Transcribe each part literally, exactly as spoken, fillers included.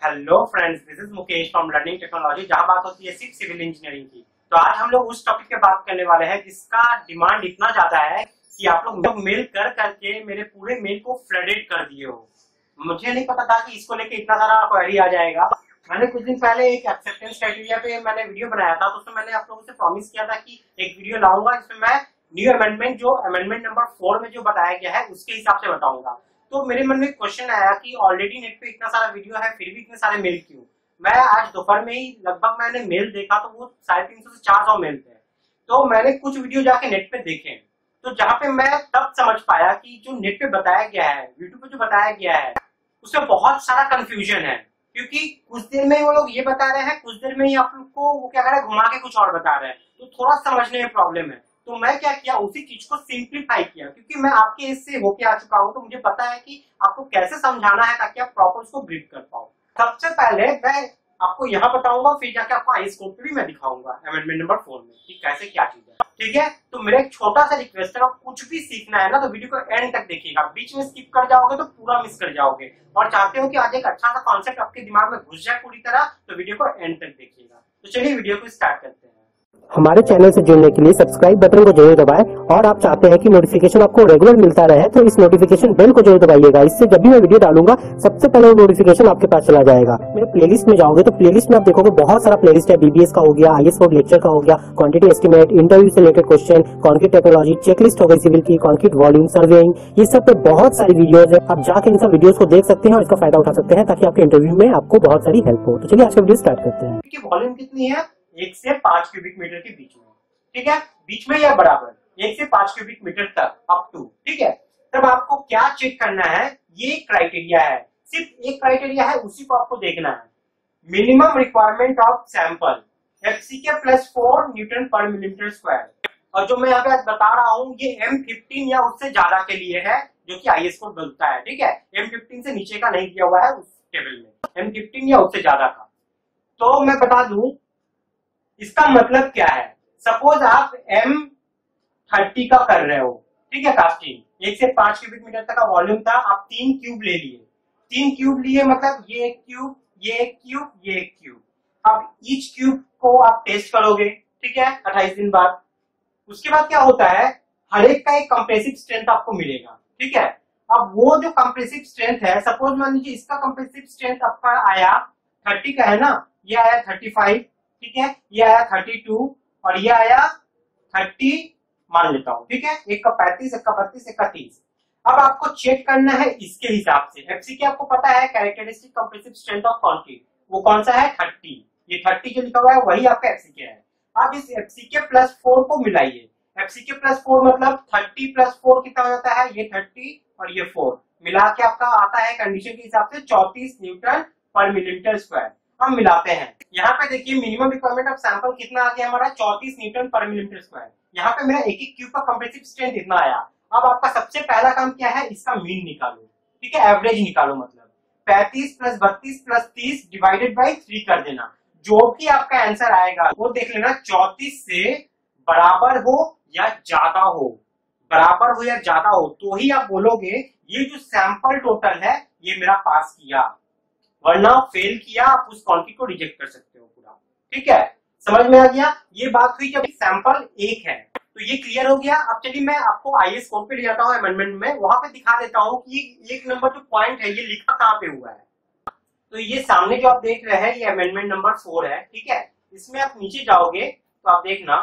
Hello friends, this is Mukesh from learning technology, जहां बात होती है सिर्फ सिविल इंजीनियरिंग की। तो आज हम लोग उस टॉपिक पे बात करने वाले हैं जिसका डिमांड इतना ज्यादा है कि आप लोग मेल कर करके मेरे पूरे मेल को फ्लडेड कर दिए हो। मुझे नहीं पता था कि इसको लेके इतना सारा क्वेरी आ जाएगा। मैंने कुछ दिन पहले एक एक्सेप्टेंस क्राइटेरिया पे मैंने वीडियो बनाया था, तो उसमें मैंने आप लोगों से प्रॉमिस किया था कि एक वीडियो लाऊंगा जिसमें मैं न्यू अमेंडमेंट जो अमेंडमेंट नंबर फोर में जो बताया गया है उसके हिसाब से बताऊंगा। तो मेरे मन में एक क्वेश्चन आया कि ऑलरेडी नेट पे इतना सारा वीडियो है फिर भी इतने सारे मेल क्यों। मैं आज दोपहर में ही लगभग मैंने मेल देखा तो वो साढ़े तीन सौ से चार सौ मेल थे। तो मैंने कुछ वीडियो जाके नेट पे देखे, तो जहां पे मैं तब समझ पाया कि जो नेट पे बताया गया है, यूट्यूब पे जो बताया गया है, उसमें बहुत सारा कंफ्यूजन है। क्योंकि कुछ देर में वो लोग ये बता रहे हैं, कुछ देर में ही आप लोग को वो क्या कर रहे हैं, घुमा के कुछ और बता रहे हैं, तो थोड़ा समझने में प्रॉब्लम है। तो मैं क्या किया, उसी चीज को सिंप्लीफाई किया, क्योंकि मैं आपके इससे होके आ चुका हूं, तो मुझे पता है कि आपको कैसे समझाना है ताकि आप प्रॉपर उसको ग्रिप कर पाओ। सबसे पहले मैं आपको यहाँ बताऊंगा, फिर जाके आपको आई स्कोप पे भी मैं दिखाऊंगा अमेंडमेंट नंबर फोर में कि कैसे क्या चीज है। ठीक है, तो मेरा एक छोटा सा रिक्वेस्ट है, कुछ भी सीखना है ना तो वीडियो को एंड तक देखिएगा। बीच में स्किप कर जाओगे तो पूरा मिस कर जाओगे। और चाहते हो कि आज एक अच्छा सा कॉन्सेप्ट आपके दिमाग में घुस जाए पूरी तरह, तो वीडियो को एंड तक देखिएगा। तो चलिए वीडियो को स्टार्ट करते हैं। हमारे चैनल से जुड़ने के लिए सब्सक्राइब बटन को जरूर दबाएं, और आप चाहते हैं कि नोटिफिकेशन आपको रेगुलर मिलता रहे तो इस नोटिफिकेशन बेल को जरूर दबाइएगा। इससे जब भी मैं वीडियो डालूंगा सबसे पहले वो नोटिफिकेशन आपके पास चला जाएगा। मेरे प्लेलिस्ट में जाओगे तो प्लेलिस्ट में आप देखोगे बहुत सारा प्लेलिस्ट है। बीबीएस का हो गया, आईएएस कोड लेक्चर का हो गया, क्वांटिटी एस्टिमेट, इंटरव्यू से related question, concrete technology, checklist हो गई सिविल की, कॉन्क्रीट वॉल्यूम, सर्वेइंग, ये सब पे बहुत सारी वीडियोज है। आप जाके इन सब वीडियोज को देख सकते हैं और इसका फायदा उठा सकते हैं ताकि आपके इंटरव्यू में आपको बहुत सारी हेल्प हो। तो चलिए आज का वीडियो स्टार्ट करते हैं। वॉल्यूम कितनी है? एक से पांच क्यूबिक मीटर के बीच में। ठीक है, बीच में या बराबर एक से पांच क्यूबिक मीटर तक अप टू। ठीक है, तब आपको क्या चेक करना है, ये क्राइटेरिया है, सिर्फ एक क्राइटेरिया है, उसी को आपको देखना है। Minimum requirement of sample FCK plus four newton per millimetre square. और जो मैं यहाँ पे बता रहा हूँ ये एम फिफ्टीन या उससे ज्यादा के लिए है, जो कि आईएएस कोड बोलता है। ठीक है, एम फिफ्टीन से नीचे का नहीं दिया हुआ है उस टेबल में, एम फिफ्टीन या उससे ज्यादा का। तो मैं बता दूं इसका मतलब क्या है। सपोज आप एम थर्टी का कर रहे हो, ठीक है, कास्टिंग एक से पांच क्यूबिक मीटर तक का वॉल्यूम था, आप तीन क्यूब ले लिए। तीन क्यूब लिए मतलब ये एक क्यूब, ये एक क्यूब, ये एक क्यूब। अब ईच क्यूब को आप टेस्ट करोगे, ठीक है, अट्ठाईस दिन बाद। उसके बाद क्या होता है, हर एक का एक कंप्रेसिव स्ट्रेंथ आपको मिलेगा। ठीक है, अब वो जो कंप्रेसिव स्ट्रेंथ है, सपोज मान लीजिए इसका कंप्रेसिव स्ट्रेंथ आपका आया थर्टी का है ना, ये आया थर्टी फाइव, ठीक है, ये आया थर्टी टू और ये आया थर्टी मान लेता हूं। ठीक है, एक का पैंतीस, एक का बत्तीस, एक का तीस। अब आपको चेक करना है इसके हिसाब से। एफसीके आपको पता है, characteristic compressive strength of concrete, वो कौन सा है, थर्टी। ये थर्टी जो लिखा हुआ है वही आपका एफसीके है। अब इस एफसीके प्लस फोर को मिलाइए। एफसीके प्लस फोर मतलब थर्टी प्लस फोर कितना हो जाता है, ये थर्टी और ये फोर मिला के आपका आता है कंडीशन के हिसाब से चौंतीस न्यूटन पर मिलीमीटर स्क्वायर। हम मिलाते हैं, यहाँ पे देखिए मिनिमम रिक्वायरमेंट ऑफ सैंपल कितना आ गया हमारा, चौंतीस न्यूटन पर मिलीमीटर स्क्वायर। यहाँ पे मेरा एक एक क्यूब का कंप्रेसिव स्ट्रेंथ इतना आया। अब आपका सबसे पहला काम क्या है, इसका मीन निकालो। ठीक है, एवरेज निकालो, मतलब पैंतीस प्लस बत्तीस प्लस तीस डिवाइडेड बाई थ्री कर देना। जो भी आपका आंसर आएगा वो देख लेना चौंतीस से बराबर हो या ज्यादा हो। बराबर हो या ज्यादा हो तो ही आप बोलोगे ये जो सैंपल टोटल है ये मेरा पास किया, वरना फेल किया आप उस क्वांटिटी को रिजेक्ट कर सकते हो पूरा। ठीक है, समझ में आ गया। ये बात हुई जब सैंपल एक है, तो ये क्लियर हो गया। अब चलिए मैं आपको आईएएस कोड पे ले जाता हूँ अमेंडमेंट में, वहां पे दिखा देता हूँ कि एक नंबर जो पॉइंट है ये लिखा कहाँ पे हुआ है। तो ये सामने जो आप देख रहे हैं ये अमेंडमेंट नंबर फोर है। ठीक है, इसमें आप नीचे जाओगे तो आप देखना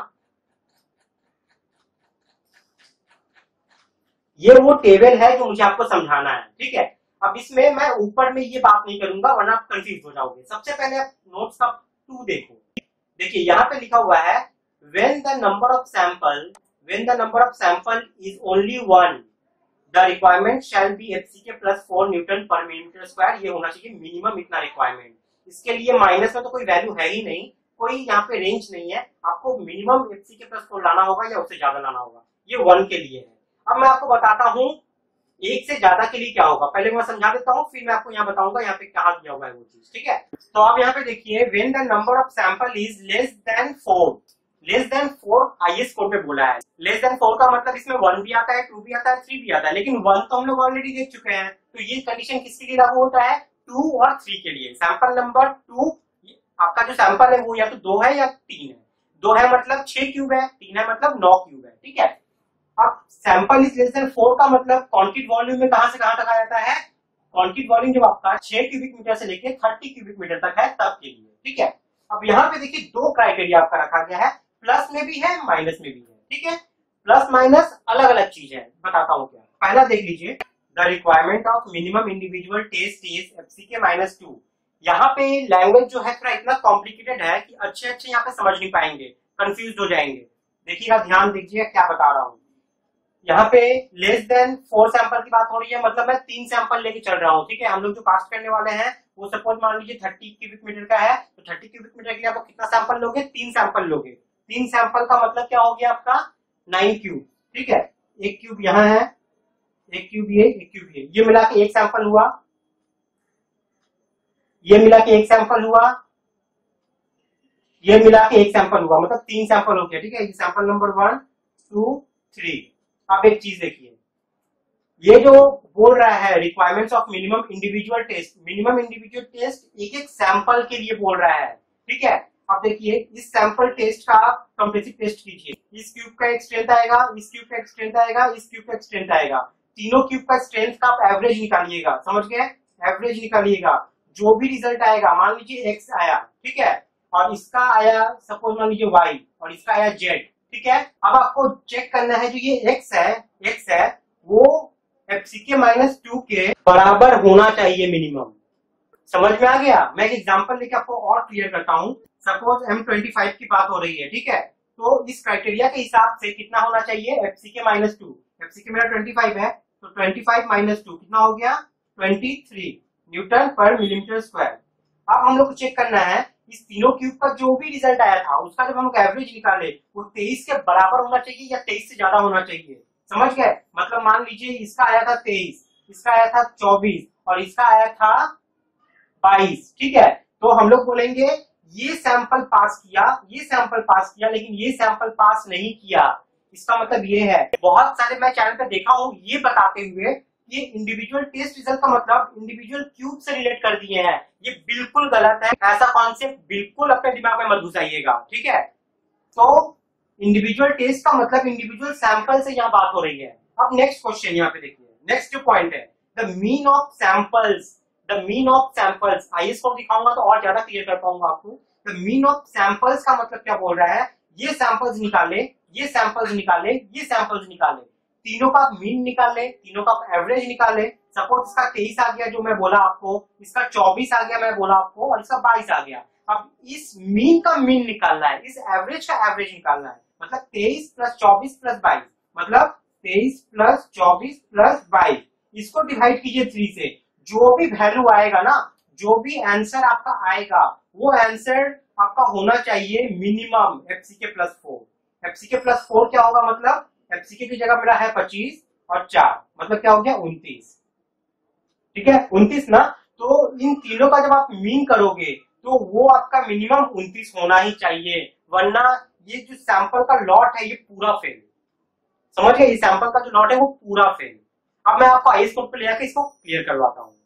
ये वो टेबल है जो मुझे आपको समझाना है। ठीक है, अब इसमें मैं ऊपर में ये बात नहीं करूंगा वरना आप कंफ्यूज हो जाओगे। सबसे पहले आप नोट्स का टू देखो। देखिए यहाँ पे लिखा हुआ है when the number of sample when the number of sample is only one the requirement shall be FCK plus four newton per millimetre square. ये होना चाहिए मिनिमम इतना रिक्वायरमेंट। इसके लिए माइनस में तो कोई वैल्यू है ही नहीं, कोई यहाँ पे रेंज नहीं है। आपको मिनिमम एफसीके प्लस फोर लाना होगा या उससे ज्यादा लाना होगा। ये वन के लिए है। अब मैं आपको बताता हूँ एक से ज्यादा के लिए क्या होगा। पहले मैं समझा देता हूँ, फिर मैं आपको यहाँ बताऊंगा यहाँ पे कहा दिया हुआ है वो चीज। ठीक है, तो आप यहाँ पे देखिए when the number of sample is less than four. Less than four IAS code में बोला है। लेस देन फोर का मतलब इसमें वन भी आता है, टू भी आता है, थ्री भी आता है, लेकिन वन तो हम लोग ऑलरेडी देख चुके हैं। तो ये कंडीशन किसके लिए लागू होता है, टू और थ्री के लिए। सैंपल नंबर टू, आपका जो सैंपल है वो या तो दो है या तीन है। दो है मतलब छह क्यूब है, तीन है मतलब नौ क्यूब है, ठीक है। अब sample is less than four का मतलब कॉन्क्रीट वॉल्यूम में कहां से कहां तक आ जाता है? कॉन्क्रीट वॉल्यूम जब आपका छह क्यूबिक मीटर से लेके थर्टी क्यूबिक मीटर तक है तब के लिए, ठीक है। अब यहाँ पे देखिए दो क्राइटेरिया आपका रखा गया है, प्लस में भी है माइनस में भी है, ठीक है। प्लस माइनस अलग अलग चीज है, बताता हूँ क्या। पहला देख लीजिए, the requirement of minimum individual test is FCK minus two. यहाँ पे लैंग्वेज जो है थोड़ा इतना कॉम्प्लिकेटेड है कि अच्छे अच्छे यहाँ पे समझ नहीं पाएंगे, कंफ्यूज हो जाएंगे। देखिएगा, ध्यान दीजिए क्या बता रहा हूँ। यहाँ पे लेस देन फोर सैंपल की बात हो रही है, मतलब मैं तीन सैंपल लेके चल रहा हूँ, ठीक है। हम लोग जो कास्ट करने वाले हैं वो सपोज मान लीजिए थर्टी क्यूबिक मीटर का है, तो थर्टी क्यूबिक मीटर के लिए आप कितना सैंपल लोगे? तीन सैंपल लोगे। तीन सैंपल का मतलब क्या हो गया आपका? नाइन क्यूब, ठीक है। एक क्यूब यहाँ है, एक क्यूब ये, एक क्यूब ये, ये मिला के एक सैंपल हुआ, ये मिला के एक सैंपल हुआ, ये मिला के एक सैंपल हुआ, मतलब तीन सैंपल हो गया, ठीक है। ये sample number one, two, three. अब एक चीज देखिए, ये जो बोल रहा है requirements of minimum individual test, minimum individual test एक एक सैंपल के लिए बोल रहा है, ठीक है। अब देखिए, इस सैंपल टेस्ट का आप कंप्रेसिव टेस्ट कीजिए। इस क्यूब का एक स्ट्रेंथ आएगा, इस क्यूब का एक स्ट्रेंथ आएगा, इस क्यूब का एक स्ट्रेंथ आएगा। तीनों क्यूब का स्ट्रेंथ का आप एवरेज निकालिएगा, समझ गए? एवरेज निकालिएगा, जो भी रिजल्ट आएगा, मान लीजिए एक्स आया, ठीक है, और इसका आया सपोज मान लीजिए वाई, और इसका आया जेड, ठीक है। अब आपको चेक करना है जो ये एक्स है, एक्स है वो एफसीके माइनस टू के बराबर होना चाहिए मिनिमम। समझ में आ गया? मैं एक एग्जांपल लेके आपको और क्लियर करता हूँ। सपोज एम ट्वेंटी फाइव की बात हो रही है, ठीक है। तो इस क्राइटेरिया के हिसाब से कितना होना चाहिए? एफसीके माइनस टू। एफसीके मेरा ट्वेंटी फाइव है, तो ट्वेंटी फाइव माइनस टू कितना हो गया? Twenty three newton per millimetre square. अब हम लोग को चेक करना है इस तीनों क्यूब का जो भी रिजल्ट आया था उसका जब हम लोग एवरेज निकाले वो तेईस के बराबर होना चाहिए या तेईस से ज्यादा होना चाहिए। समझ गए? मतलब मान लीजिए इसका आया था तेईस, इसका आया था चौबीस और इसका आया था बाईस, ठीक है। तो हम लोग बोलेंगे ये सैंपल पास किया, ये सैंपल पास किया, लेकिन ये सैंपल पास नहीं किया। इसका मतलब ये है, बहुत सारे मैं चैनल पे देखा हूं ये बताते हुए ये इंडिविजुअल टेस्ट रिजल्ट का मतलब इंडिविजुअल क्यूब से रिलेट कर दिए हैं। ये बिल्कुल गलत है, ऐसा कॉन्सेप्ट बिल्कुल अपने दिमाग में मत घुसाइएगा, ठीक है। तो इंडिविजुअल टेस्ट का मतलब इंडिविजुअल सैंपल से यहाँ बात हो रही है। अब नेक्स्ट क्वेश्चन यहाँ पे देखिए, नेक्स्ट जो पॉइंट है, the mean of samples, the mean of samples. आइए इसको दिखाऊंगा तो और ज्यादा क्लियर कर पाऊंगा आपको। द मीन ऑफ सैंपल्स का मतलब क्या बोल रहा है? ये सैंपल्स निकाले, ये सैंपल्स निकाले, ये सैंपल्स निकाले, तीनों का मीन निकाले, तीनों का एवरेज निकाले। सपोज इसका तेईस आ गया जो मैं बोला आपको, इसका चौबीस आ गया मैं बोला आपको, और इसका बाईस आ गया। अब इस मीन का मीन निकालना है, इस एवरेज का एवरेज निकालना है। मतलब तेईस प्लस चौबीस प्लस बाईस, मतलब तेईस प्लस चौबीस प्लस बाईस। इसको डिवाइड कीजिए थ्री से, जो भी वैल्यू आएगा ना, जो भी आंसर आपका आएगा वो आंसर आपका होना चाहिए minimum FCK plus four. FCK plus four क्या होगा? मतलब एफसीके की जगह मेरा है पच्चीस और चार, मतलब क्या हो गया? उनतीस, ठीक है, उनतीस ना। तो इन तीनों का जब आप मीन करोगे तो वो आपका मिनिमम उनतीस होना ही चाहिए, वरना ये जो सैंपल का लॉट है ये पूरा फेल। समझ गए? ये सैंपल का जो लॉट है वो पूरा फेल। अब मैं आपको आईएस कोड पे ले आके इसको क्लियर करवाता हूँ।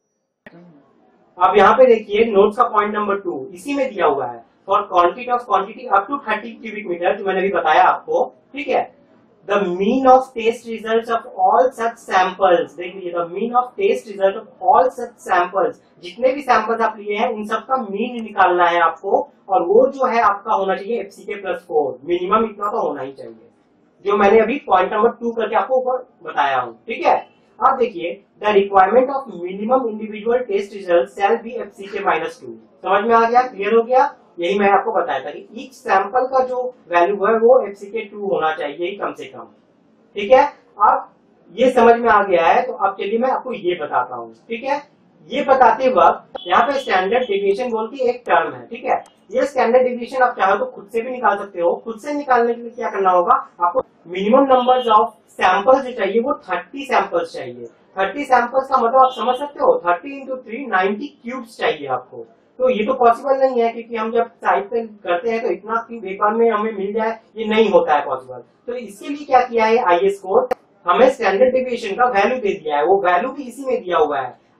अब यहाँ पे देखिए नोट्स का पॉइंट नंबर टू इसी में दिया हुआ है, for quantity of quantity up to thirty cubic metre, जो मैंने भी बताया आपको, ठीक है। The mean of test results of all such samples, देखिए the mean of test result of all such samples, जितने भी सैंपल्स आप लिए हैं उन सबका मीन निकालना है आपको, और वो जो है आपका होना चाहिए एफसीके प्लस फोर, मिनिमम इतना तो होना ही चाहिए, जो मैंने अभी पॉइंट नंबर टू करके आपको ऊपर बताया हूँ, ठीक है। अब देखिए, the requirement of minimum individual test result shall be FCK minus two. समझ में आ गया? क्लियर हो गया? यही मैं आपको बताया था कि ईच सैंपल का जो वैल्यू है वो एफसीके टू होना चाहिए कम से कम, ठीक है। अब ये समझ में आ गया है, तो अब चलिए मैं आपको ये बताता हूँ, ठीक है। ये बताते वक्त यहाँ पे स्टैंडर्ड डेविएशन बोल के एक टर्म है, ठीक है। ये स्टैंडर्ड डेविएशन आप चाहो तो खुद से भी निकाल सकते हो। खुद से निकालने के लिए क्या करना होगा आपको? मिनिमम नंबर्स ऑफ सैंपल्स जो चाहिए वो थर्टी सैंपल्स चाहिए। थर्टी सैंपल्स का मतलब आप समझ सकते हो, thirty into three ninety cubes चाहिए आपको। तो ये तो पॉसिबल नहीं है, क्योंकि हम जब साहित्य करते हैं तो इतना क्यूब एक बार में हमें मिल जाए, ये नहीं होता है पॉसिबल। तो इसके लिए क्या किया है आईएस कोड, हमें स्टैंडर्ड डेविएशन का वैल्यू दे दिया है, वो वैल्यू भी इसी में दिया हुआ है।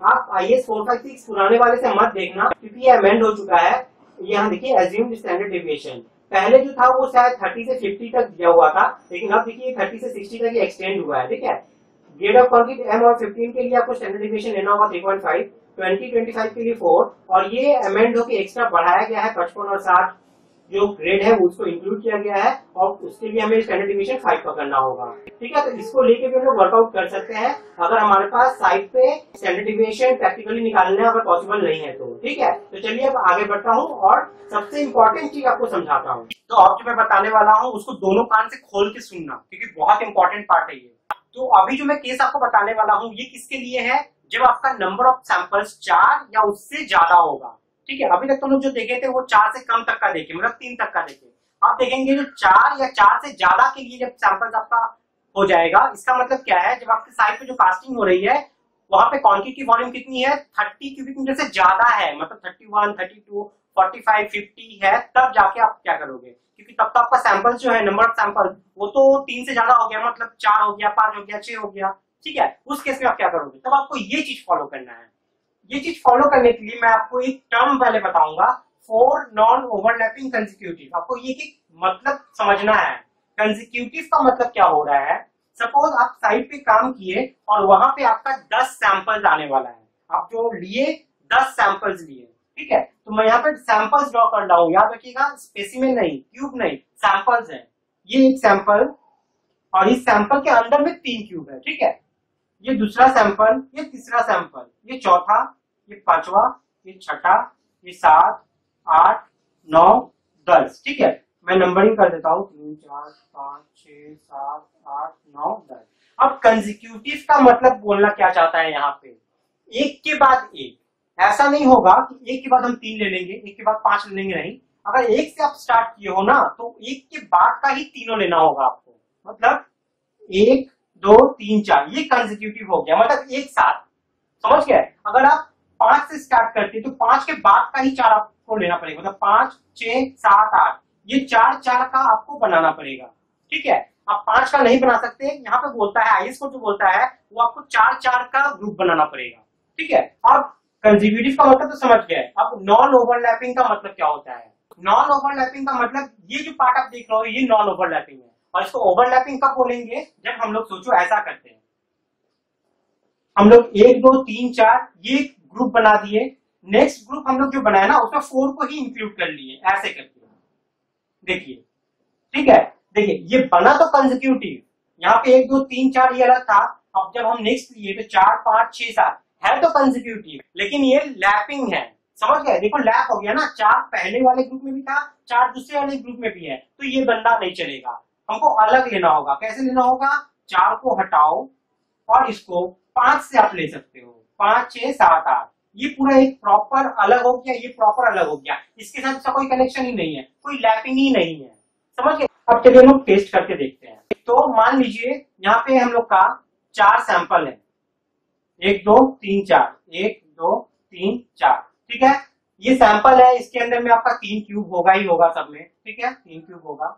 आप I A S four five six पुराने वाले से मत देखना, क्योंकि ये अमेंड हो चुका है। यहाँ देखिए एज्यूम्ड स्टैंडर्ड डेविएशन, पहले जो था वो शायद थर्टी से फिफ्टी तक दिया हुआ था, लेकिन अब देखिए थर्टी से सिक्सटी तक एक्सटेंड हुआ है। ठीक है, ग्रेड ऑफ कंक्रीट एम और फिफ्टीन के लिए आपको स्टैंडर्ड डेविएशन लेना होगा three point five, twenty twenty five के लिए फोर, और ये अमेंड होकर एक्स्ट्रा बढ़ाया गया है पचपन और साठ जो ग्रेड है उसको इंक्लूड किया गया है, और उसके लिए हमें स्टैंडर्ड डेविएशन फाइव का करना होगा। ठीक है, तो इसको लेके भी हम लोग वर्कआउट कर सकते हैं अगर हमारे पास साइट पे स्टैंडर्ड डेविएशन प्रैक्टिकली निकालना अगर पॉसिबल नहीं है तो। ठीक है, तो चलिए अब आगे बढ़ता हूँ और सबसे इंपॉर्टेंट चीज आपको समझाता हूँ। तो अब जो मैं बताने वाला हूँ उसको दोनों कान से खोल के सुनना, क्योंकि बहुत इंपॉर्टेंट पार्ट है ये। तो अभी जो मैं केस आपको बताने वाला हूँ ये किसके लिए है, जब आपका नंबर ऑफ सैंपल्स चार या उससे ज्यादा होगा। ठीक है, अभी तक तो लोग जो देखे थे वो चार से कम तक का देखे, मतलब तीन तक का देखे। आप देखेंगे जो चार या चार से ज्यादा के लिए जब सैंपल्स आपका हो जाएगा, इसका मतलब क्या है, जब आपके साइड पे जो कास्टिंग हो रही है वहां पे कंक्रीट की वॉल्यूम कितनी है, थर्टी क्यूबिक मीटर से ज्यादा है, मतलब thirty one, thirty two, forty five, fifty है, तब जाके आप क्या करोगे, क्योंकि तब तो आपका सैंपल जो है नंबर ऑफ सैंपल वो तो तीन से ज्यादा हो गया, मतलब चार हो गया, पांच हो गया, छह हो गया। ठीक है, उस केस में आप क्या करोगे, तब आपको ये चीज फॉलो करना है। ये चीज फॉलो करने के लिए मैं आपको एक टर्म पहले बताऊंगा, फोर नॉन ओवरलैपिंग कंसेक्यूटिव। आपको ये की मतलब समझना है, कंसेक्यूटिव का मतलब क्या हो रहा है। सपोज आप साइट पे काम किए और वहां पे आपका दस सैंपल्स आने वाला है, आप जो लिए दस सैंपल्स लिए। ठीक है, तो मैं यहाँ पे सैंपल्स ड्रॉ कर रहा हूं, याद रखिएगा स्पेसिमेन नहीं, क्यूब नहीं, सैंपल्स है। ये एक सैंपल और इस सैंपल के अंदर में तीन क्यूब है। ठीक है, ये दूसरा सैंपल, ये तीसरा सैंपल, ये चौथा, ये पांचवा, ये छठा, ये सात, आठ, नौ, दस। ठीक है, मैं नंबरिंग कर देता हूँ, तीन, चार, पांच, छह, सात, आठ, नौ, दस। अब कंसेक्यूटिव का मतलब बोलना क्या चाहता है यहाँ पे, एक के बाद एक। ऐसा नहीं होगा कि एक के बाद हम तीन ले लेंगे, एक के बाद पांच ले लेंगे, नहीं। अगर एक से आप स्टार्ट किए हो ना, तो एक के बाद का ही तीनों लेना होगा आपको, मतलब एक, दो, तीन, चार, ये कंसेक्यूटिव हो गया, मतलब एक साथ। समझ गए? अगर आप पांच से स्टार्ट करते तो पांच के बाद का ही चार आपको लेना पड़ेगा, मतलब पांच, छह, सात, आठ, ये चार चार का आपको बनाना पड़ेगा। ठीक है, आप पांच का नहीं बना सकते, यहाँ पे बोलता है आई ए एस को जो बोलता है वो आपको चार चार का ग्रुप बनाना पड़ेगा। ठीक है, अब कंसेक्यूटिव का मतलब तो समझ गए। अब नॉन ओवरलैपिंग का मतलब क्या होता है, नॉन ओवरलैपिंग का मतलब ये जो पार्ट आप देख रहे हो ये नॉन ओवरलैपिंग है, और इसको ओवरलैपिंग कब बोलेंगे, जब हम लोग सोचो ऐसा करते हैं, हम लोग एक, दो, तीन, चार ये ग्रुप बना दिए, नेक्स्ट ग्रुप हम लोग जो बनाया ना उसमें फोर को ही इंक्लूड कर लिए, ऐसे करके देखिए। ठीक है, देखिए ये बना तो कंसेक्यूटिव, यहाँ पे एक, दो, तीन, चार ये अलग था, अब जब हम नेक्स्ट लिए तो चार, पांच, छह, सात है तो कंसेक्यूटिव, लेकिन ये लैपिंग है। समझ गए? देखो लैप हो गया ना, चार पहले वाले ग्रुप में भी था, चार दूसरे वाले ग्रुप में भी है, तो ये बंदा नहीं चलेगा, हमको अलग लेना होगा। कैसे लेना होगा, चार को हटाओ और इसको पांच से आप ले सकते हो, पांच, छह, सात, आठ, ये पूरा एक प्रॉपर अलग हो गया, ये प्रॉपर अलग हो गया, इसके साथ इसका कोई कनेक्शन ही नहीं है, कोई लैपिंग ही नहीं है। समझ गए? अब चलिए हम लोग टेस्ट करके देखते हैं। तो मान लीजिए यहाँ पे हम लोग का चार सैंपल है, एक, दो, तीन, चार, एक, दो, तीन, चार। ठीक है, ये सैंपल है, इसके अंदर में आपका तीन क्यूब होगा ही होगा सब में। ठीक है, तीन क्यूब होगा।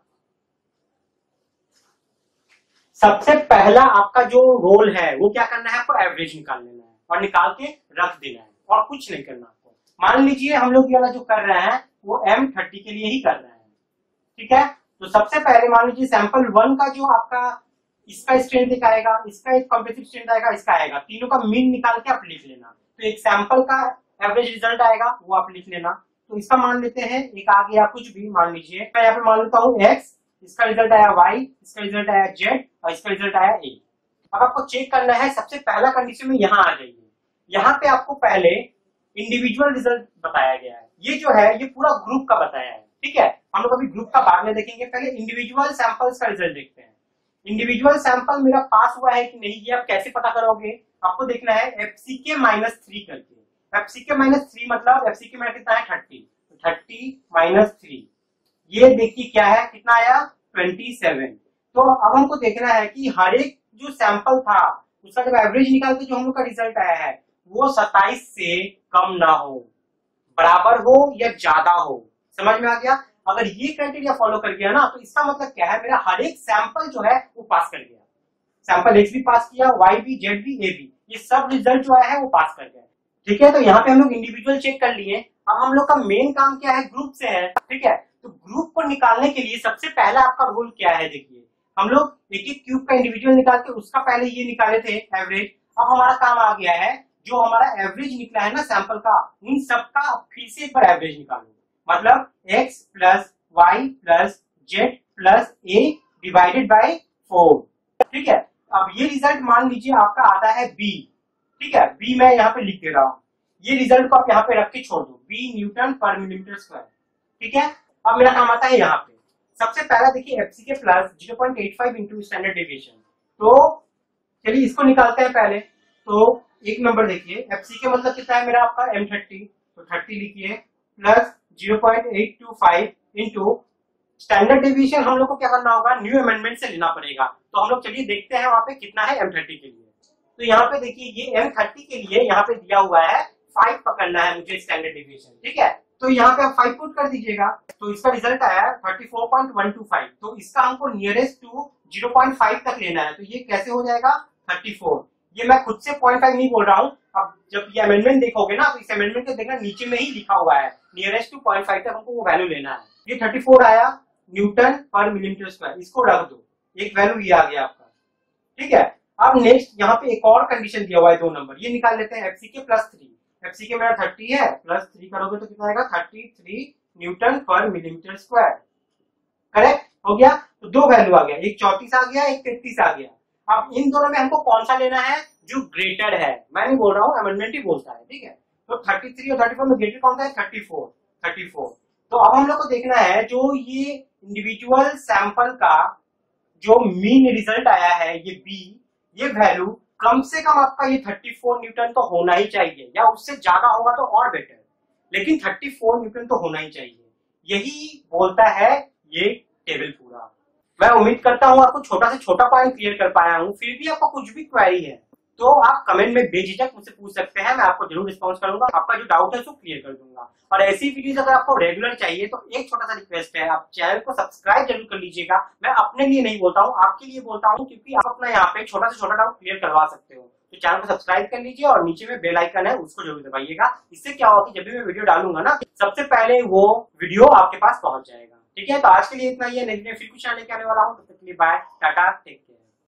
सबसे पहला आपका जो रोल है वो क्या करना है, आपको एवरेज निकाल लेना है और निकाल के रख देना है, और कुछ नहीं करना आपको। मान लीजिए हम लोग वाला जो कर रहे हैं वो एम थर्टी के लिए ही कर रहे हैं। ठीक है, तो सबसे पहले मान लीजिए सैंपल वन का जो आपका इसका स्ट्रेंथ एक आएगा, इसका एक कॉम्प्रेसिव स्ट्रेंथ आएगा, इसका आएगा, तीनों का मीन निकाल के आप लिख लेना। तो एक सैंपल का एवरेज रिजल्ट आएगा वो आप लिख लेना। तो इसका मान लेते हैं, एक आ गया कुछ भी, मान लीजिए मैं यहाँ पे मान लेता हूँ एक्स, इसका रिजल्ट आया वाई, इसका रिजल्ट आया जेड और इसका रिजल्ट आया ए। अब आपको चेक करना है, सबसे पहला कंडीशन में यहाँ आ जाइए, यहाँ पे आपको पहले इंडिविजुअल रिजल्ट बताया गया है, ये जो है ये पूरा ग्रुप का बताया है। ठीक है, हम लोग अभी ग्रुप का बाद में देखेंगे, पहले इंडिविजुअल सैंपल्स का रिजल्ट देखते हैं। इंडिविजुअल सैंपल मेरा पास हुआ है कि नहीं, ये आप कैसे पता करोगे, आपको देखना है एफसीके माइनस थ्री करके। एफसीके माइनस थ्री मतलब एफसीके माइनस कितना है, थर्टी, थर्टी माइनस थ्री, ये देखिए क्या है, कितना आया, ट्वेंटी सेवन। तो अब हमको देखना है कि हर एक जो सैंपल था उसका जब एवरेज निकालते जो हम लोग का रिजल्ट आया है वो सत्ताईस से कम ना हो, बराबर हो या ज्यादा हो। समझ में आ गया? अगर ये क्राइटेरिया फॉलो कर गया ना तो इसका मतलब क्या है, मेरा हर एक सैंपल जो है वो पास कर गया। सैंपल एक्स भी पास किया, वाई भी, जेड भी, ए भी, ये सब रिजल्ट जो आया है वो पास कर गया। ठीक है, तो यहाँ पे हम लोग इंडिविजुअल चेक कर लिए। अब हम लोग का मेन काम क्या है, ग्रुप से है। ठीक है, तो ग्रुप को निकालने के लिए सबसे पहला आपका रूल क्या है, देखिए हम लोग एक एक क्यूब का इंडिविजुअल निकाल के उसका पहले ये निकाले थे एवरेज। अब हमारा काम आ गया है, जो हमारा एवरेज निकला है ना सैंपल का, उन सबका फिर से एक बार एवरेज निकालो। मतलब x plus Y plus Z plus A divided by four. ठीक है, अब ये रिजल्ट मान लीजिए आपका आता है b। ठीक है, b मैं यहाँ पे लिख दे रहा हूँ, ये रिजल्ट को आप यहाँ पे रख के छोड़ दो, b newton per millimetre square. ठीक है, अब मेरा काम आता है यहाँ पे। सबसे पहला देखिए FCK plus zero point eight five into standard deviation. तो चलिए इसको निकालते हैं पहले। तो एक नंबर देखिए, एफसीके मतलब कितना है मेरा आपका एम थर्टी, तो थर्टी लिखिए plus zero point eight two five into standard deviation. हम लोग को क्या करना होगा, न्यू अमेंडमेंट से लेना पड़ेगा। तो हम लोग चलिए देखते हैं वहां पे कितना है एम थर्टी के लिए। तो यहाँ पे देखिए ये एम थर्टी के लिए यहाँ पे दिया हुआ है फाइव पकड़ना है मुझे स्टैंडर्ड डेविएशन। ठीक है, तो यहाँ पे आप फाइव पुट कर दीजिएगा, तो इसका रिजल्ट आया thirty four point one two five. तो इसका हमको nearest to zero point five तक लेना है। तो ये कैसे हो जाएगा थर्टी फोर। ये मैं खुद से पॉइंट फाइव नहीं बोल रहा हूँ, अब जब ये अमेंडमेंट देखोगे ना तो इस अमेंडमेंट को देखना नीचे में ही लिखा हुआ है नियरेस्ट टू पॉइंट फाइव तक हमको वो वैल्यू लेना है। ये थर्टी फोर आया न्यूटन पर मिलीमीटर स्क्वायर, इसको रख दो, एक वैल्यू ये आ गया आपका। ठीक है, अब नेक्स्ट यहाँ पे एक और कंडीशन दिया हुआ है, दो नंबर ये निकाल लेते हैं। एफसीके प्लस थ्री, एफसीके मेरा थर्टी है, प्लस थ्री करोगे तो कितना आएगा thirty three newton per millimetre square. Correct हो गया, तो दो वैल्यू आ गया, एक चौतीस आ गया, एक तैतीस आ गया। अब इन दोनों में हमको कौन सा लेना है, जो ग्रेटर है। मैं नहीं बोल रहा हूँ, अमेंडमेंट ही बोलता है। ठीक है, तो थर्टी थ्री और थर्टी फोर में ग्रेटर कौन सा है, थर्टी फोर थर्टी फोर। तो अब हम लोग को देखना है जो ये इंडिविजुअल सैंपल का जो मीन रिजल्ट आया है ये बी, ये वैल्यू कम से कम आपका ये थर्टी फोर न्यूटन तो होना ही चाहिए, या उससे ज्यादा होगा तो और बेटर, लेकिन थर्टी फोर न्यूटन तो होना ही चाहिए। यही बोलता है ये टेबल पूरा। मैं उम्मीद करता हूं आपको छोटा से छोटा पॉइंट क्लियर कर पाया हूं। फिर भी आपको कुछ भी क्वेरी है तो आप कमेंट में बेझिझक मुझसे पूछ सकते हैं, मैं आपको जरूर रिस्पॉन्स करूंगा, आपका जो डाउट है उसको क्लियर कर दूंगा। और ऐसी वीडियोस अगर आपको रेगुलर चाहिए तो एक छोटा सा रिक्वेस्ट है, आप चैनल को सब्सक्राइब जरूर कर लीजिएगा। मैं अपने लिए नहीं बोलता हूँ, आपके लिए बोलता हूँ, क्योंकि आप अपना यहाँ पे छोटा से छोटा डाउट क्लियर करवा सकते हो। तो चैनल को सब्सक्राइब कर लीजिए और नीचे में बेल आइकन है उसको जरूर दबाइएगा। इससे क्या होगा कि जब भी मैं वीडियो डालूंगा ना सबसे पहले वो वीडियो आपके पास पहुंच जाएगा। ठीक है, तो आज के लिए इतना ही है, नेक्स्ट फिर कुछ आने के आने वाला हूँ, तब तक के लिए बाय, टाटा, टेक केयर।